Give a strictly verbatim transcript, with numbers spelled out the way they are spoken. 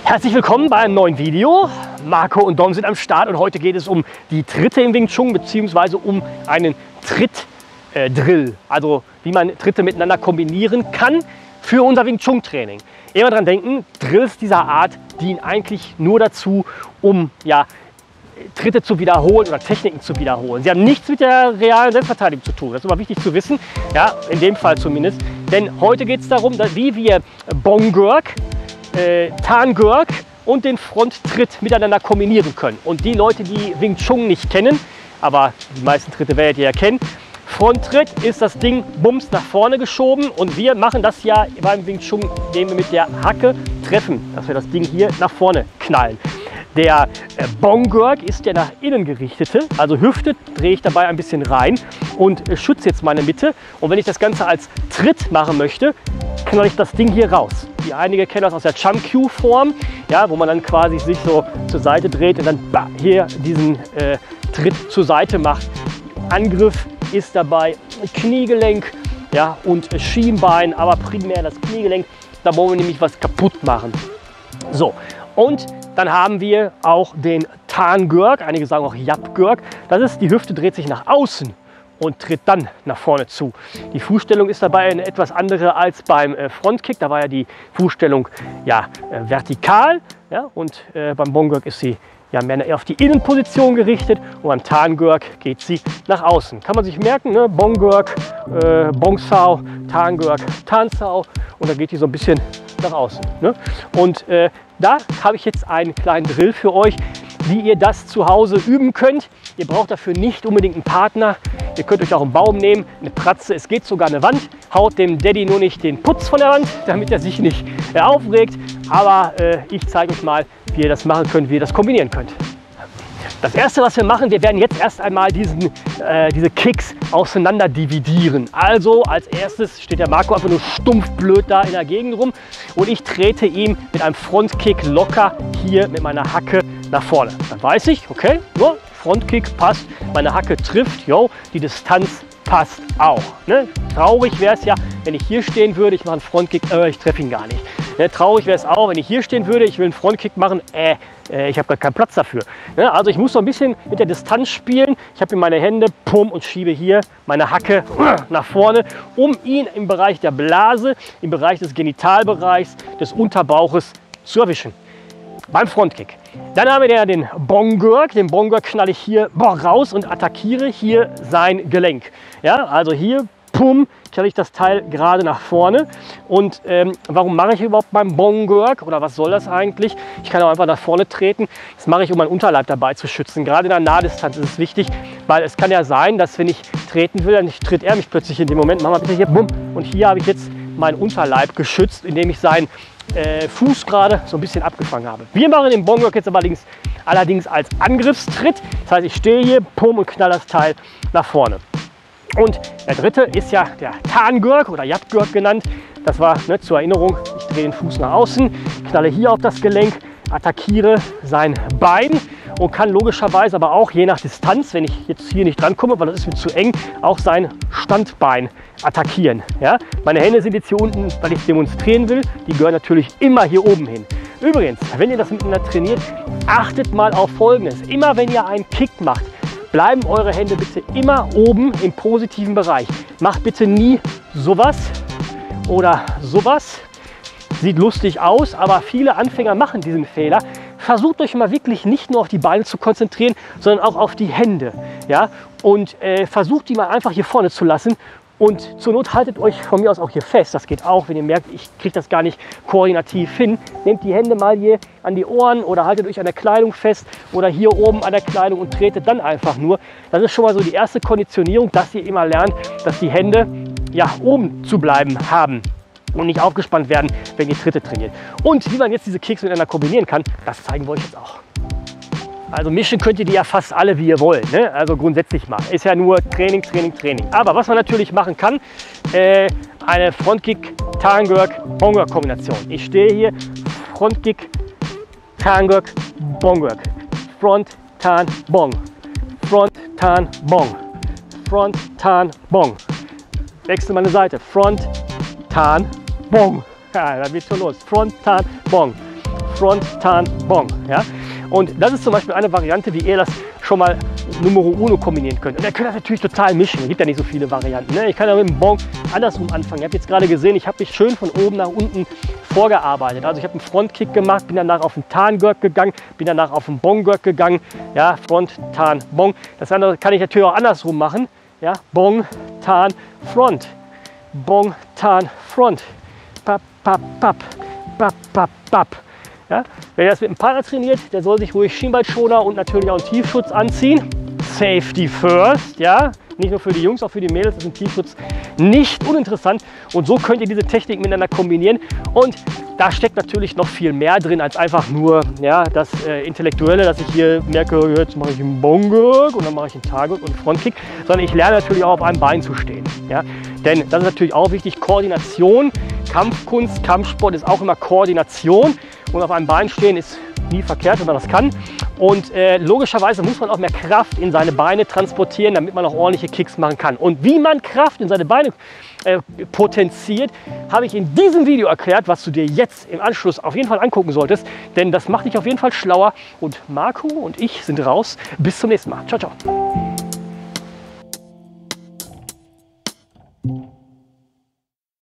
Herzlich willkommen bei einem neuen Video. Marco und Dom sind am Start und heute geht es um die Tritte im Wing Chun bzw. um einen Tritt-Drill, also wie man Tritte miteinander kombinieren kann für unser Wing Chun Training. Immer dran denken, Drills dieser Art dienen eigentlich nur dazu, um ja, Tritte zu wiederholen oder Techniken zu wiederholen. Sie haben nichts mit der realen Selbstverteidigung zu tun. Das ist immer wichtig zu wissen, ja, in dem Fall zumindest. Denn heute geht es darum, wie wir Bong Gurk, äh, Tan Gurk und den Fronttritt miteinander kombinieren können. Und die Leute, die Wing Chun nicht kennen, aber die meisten Tritte werdet ihr ja kennen, Fronttritt ist das Ding bums nach vorne geschoben und wir machen das ja beim Wing Chun, indem wir mit der Hacke treffen, dass wir das Ding hier nach vorne knallen. Der äh, Bong Gurk ist der nach innen gerichtete, also Hüfte drehe ich dabei ein bisschen rein und äh, schütze jetzt meine Mitte. Und wenn ich das Ganze als Tritt machen möchte, knall ich das Ding hier raus. Die einige kennen das aus der Chum-Kyu-Form, ja, wo man dann quasi sich so zur Seite dreht und dann bah, hier diesen äh, Tritt zur Seite macht. Angriff ist dabei Kniegelenk, ja, und Schienbein, aber primär das Kniegelenk. Da wollen wir nämlich was kaputt machen. So, und dann haben wir auch den Tan Gurk, einige sagen auch Yap Gurk. Das ist, die Hüfte dreht sich nach außen und tritt dann nach vorne zu. Die Fußstellung ist dabei eine etwas andere als beim äh, Frontkick. Da war ja die Fußstellung ja, äh, vertikal, ja, und äh, beim Bong Gurk ist sie ja, mehr auf die Innenposition gerichtet und beim Tan Gurk geht sie nach außen. Kann man sich merken, ne? Bong Gurk, äh, Bong Sao, Tan Gurk, Tan Sao, und da geht die so ein bisschen nach außen. Ne? Und äh, da habe ich jetzt einen kleinen Drill für euch, wie ihr das zu Hause üben könnt. Ihr braucht dafür nicht unbedingt einen Partner. Ihr könnt euch auch einen Baum nehmen, eine Pratze, es geht sogar eine Wand. Haut dem Daddy nur nicht den Putz von der Wand, damit er sich nicht äh, aufregt. Aber äh, ich zeige euch mal, wie ihr das machen könnt, wie ihr das kombinieren könnt. Das erste, was wir machen, wir werden jetzt erst einmal diesen, äh, diese Kicks auseinander dividieren. Also als erstes steht der Marco einfach nur stumpf blöd da in der Gegend rum und ich trete ihm mit einem Frontkick locker hier mit meiner Hacke nach vorne. Dann weiß ich, okay, nur Frontkick passt, meine Hacke trifft, yo, die Distanz passt auch. Ne? Traurig wäre es ja, wenn ich hier stehen würde, ich mache einen Frontkick, äh, ich treffe ihn gar nicht. Ne? Traurig wäre es auch, wenn ich hier stehen würde, ich will einen Frontkick machen, äh, äh, ich habe gar keinen Platz dafür. Ne? Also ich muss so ein bisschen mit der Distanz spielen. Ich habe hier meine Hände, pum, und schiebe hier meine Hacke nach vorne, um ihn im Bereich der Blase, im Bereich des Genitalbereichs, des Unterbauches zu erwischen. Beim Frontkick. Dann haben wir ja den Bong Gurk. Den Bong Gurk knalle ich hier boah, raus und attackiere hier sein Gelenk. Ja, also hier, pum, knalle ich das Teil gerade nach vorne. Und ähm, warum mache ich überhaupt beim Bong Gurk? Oder was soll das eigentlich? Ich kann auch einfach nach vorne treten. Das mache ich, um meinen Unterleib dabei zu schützen. Gerade in der Nahdistanz ist es wichtig, weil es kann ja sein, dass wenn ich treten will, dann tritt er mich plötzlich in dem Moment. Mach mal bitte hier, bumm. Und hier habe ich jetzt meinen Unterleib geschützt, indem ich seinen Äh, Fuß gerade so ein bisschen abgefangen habe. Wir machen den Bong Gurk jetzt allerdings, allerdings als Angriffstritt. Das heißt, ich stehe hier, pum, und knall das Teil nach vorne. Und der dritte ist ja der Tan Gurk oder Yap Gurk genannt. Das war, ne, zur Erinnerung, ich drehe den Fuß nach außen, knalle hier auf das Gelenk, attackiere sein Bein und kann logischerweise aber auch je nach Distanz, wenn ich jetzt hier nicht dran komme, weil das ist mir zu eng, auch sein Standbein attackieren. Ja? Meine Hände sind jetzt hier unten, weil ich demonstrieren will. Die gehören natürlich immer hier oben hin. Übrigens, wenn ihr das miteinander trainiert, achtet mal auf Folgendes. Immer wenn ihr einen Kick macht, bleiben eure Hände bitte immer oben im positiven Bereich. Macht bitte nie sowas oder sowas. Sieht lustig aus, aber viele Anfänger machen diesen Fehler. Versucht euch mal wirklich nicht nur auf die Beine zu konzentrieren, sondern auch auf die Hände. Ja? Und äh, versucht die mal einfach hier vorne zu lassen. Und zur Not haltet euch von mir aus auch hier fest. Das geht auch, wenn ihr merkt, ich kriege das gar nicht koordinativ hin. Nehmt die Hände mal hier an die Ohren oder haltet euch an der Kleidung fest oder hier oben an der Kleidung und tretet dann einfach nur. Das ist schon mal so die erste Konditionierung, dass ihr immer lernt, dass die Hände ja oben zu bleiben haben und nicht aufgespannt werden, wenn ihr Tritte trainiert. Und wie man jetzt diese Kicks miteinander kombinieren kann, das zeigen wir euch jetzt auch. Also mischen könnt ihr die ja fast alle, wie ihr wollt. Ne? Also grundsätzlich mal. Ist ja nur Training, Training, Training. Aber was man natürlich machen kann, äh, eine Frontkick, Tan Gurk, Bong Gurk Kombination. Ich stehe hier, Frontkick, Tan Gurk, Bong Gurk. Front, Tan, Bong. Front, Tan, Bong. Front, Tan, Bong. Wechsel meine Seite. Front, Tan, Bong. Ja, da wird schon los. Front, Tan, Bong. Front, Tan, Bong. Ja? Und das ist zum Beispiel eine Variante, wie ihr das schon mal Numero Uno kombinieren könnt. Und ihr könnt das natürlich total mischen. Es gibt ja nicht so viele Varianten. Ne? Ich kann ja mit dem Bong andersrum anfangen. Ihr habt jetzt gerade gesehen, ich habe mich schön von oben nach unten vorgearbeitet. Also ich habe einen Frontkick gemacht, bin danach auf den Tan-Gurk gegangen, bin danach auf den Bong-Gurk gegangen. Ja, Front, Tan, Bong. Das andere kann ich natürlich auch andersrum machen. Ja, Bong, Tan, Front. Bong, Tan, Front. Pap, pap, pap. Pap, pap, pap. Ja, wer das mit dem Partner trainiert, der soll sich ruhig Schienbeinschoner und natürlich auch einen Tiefschutz anziehen. Safety first, ja. Nicht nur für die Jungs, auch für die Mädels ist ein Tiefschutz nicht uninteressant. Und so könnt ihr diese Technik miteinander kombinieren. Und da steckt natürlich noch viel mehr drin als einfach nur ja, das äh, Intellektuelle, dass ich hier merke, jetzt mache ich einen Bong-Gurk und dann mache ich einen Tar-Gurk und einen Frontkick, sondern ich lerne natürlich auch auf einem Bein zu stehen. Ja? Denn das ist natürlich auch wichtig, Koordination, Kampfkunst, Kampfsport ist auch immer Koordination und auf einem Bein stehen ist nie verkehrt, wenn man das kann. Und äh, logischerweise muss man auch mehr Kraft in seine Beine transportieren, damit man auch ordentliche Kicks machen kann. Und wie man Kraft in seine Beine äh, potenziert, habe ich in diesem Video erklärt, was du dir jetzt im Anschluss auf jeden Fall angucken solltest. Denn das macht dich auf jeden Fall schlauer. Und Marco und ich sind raus. Bis zum nächsten Mal. Ciao, ciao.